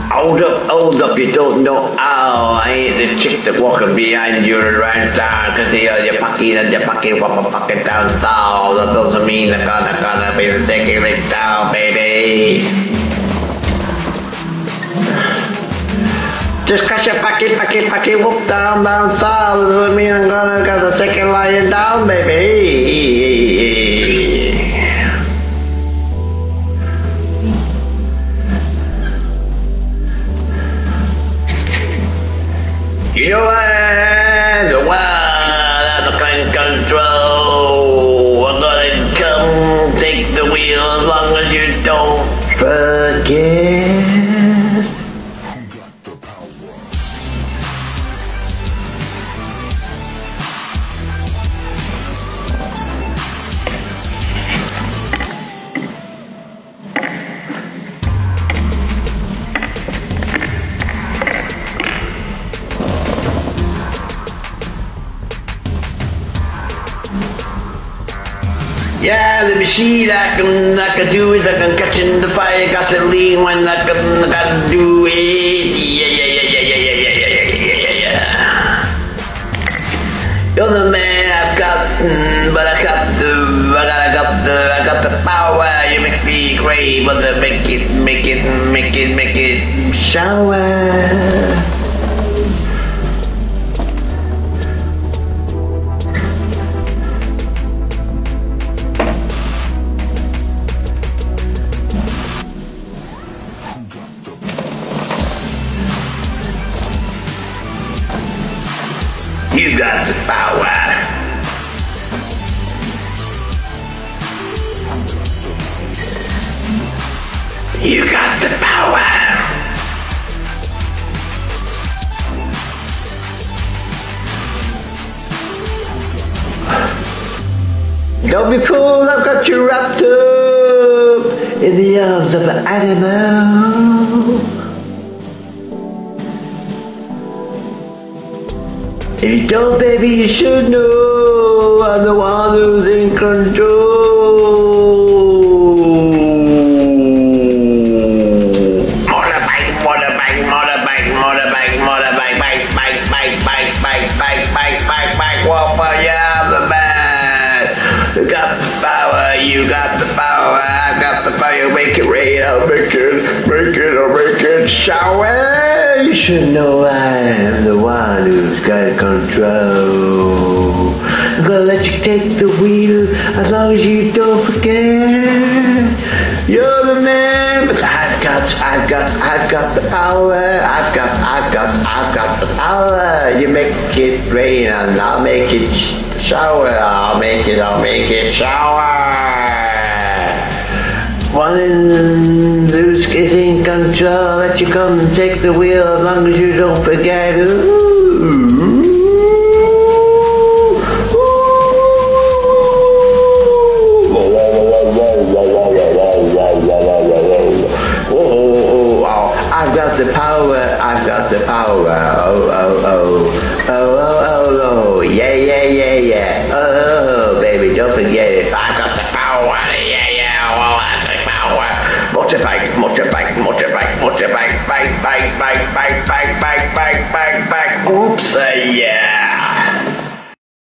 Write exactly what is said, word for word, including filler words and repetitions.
Hold up, hold up, you don't know. Oh, I ain't the chick that walking behind you around town because you're, you're fucking and you're fucking from a fucking down south. That doesn't mean they're gonna, gonna be taking it down, baby. Just cause you fucking, fucking, fucking whoop down, down south doesn't mean I'm gonna get the second lying down, baby. You know I'm the one I'm in control. I'm gonna come take the wheel as long as you don't forget. Yeah, the machine I can, I can do it, I can catch in the fire gasoline when I can, I can do it. Yeah, yeah, yeah, yeah, yeah, yeah, yeah, yeah, yeah, yeah, yeah. You're the man I've got, mm, but I got the, I got, I got the, I got the power. You make me great, but I make it, make it, make it, make it shower. You got the power. You got the power. Don't be fooled, I've got you wrapped up in the arms of an animal. If you don't, baby, you should know I'm the one who's in control. Motorbike, motorbike, motorbike, motorbike, motorbike, bike, bike, bike, bike, bike, bike, bike, bike, bike, walk for you, I'm the man. You got the power, you got the power, I got the power, make it rain, I'll make it, make it, I'll make it shower. You should know I'm the one who's got control. I'm gonna let you take the wheel as long as you don't forget. You're the man, but I've got, I've got, I've got the power. I've got, I've got, I've got the power. You make it rain and I'll make it shower. I'll make it, I'll make it shower. One in who's in control, let you come and take the wheel as long as you don't forget. Ooh. I've got the power, I've got the power. Oh, oh, oh, oh, oh, oh, oh, yeah, yeah, yeah, yeah. Oh, oh, baby, don't forget it. I've got the power, yeah, yeah, oh, I've got the power. Motorbike, motorbike, motorbike, motorbike, bike, bike, bike, bike, bike, bike, bike, bike, bike. Oops, uh, yeah.